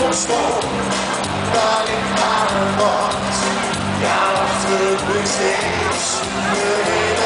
storm, darling, I'm a boss. Down to the big stage,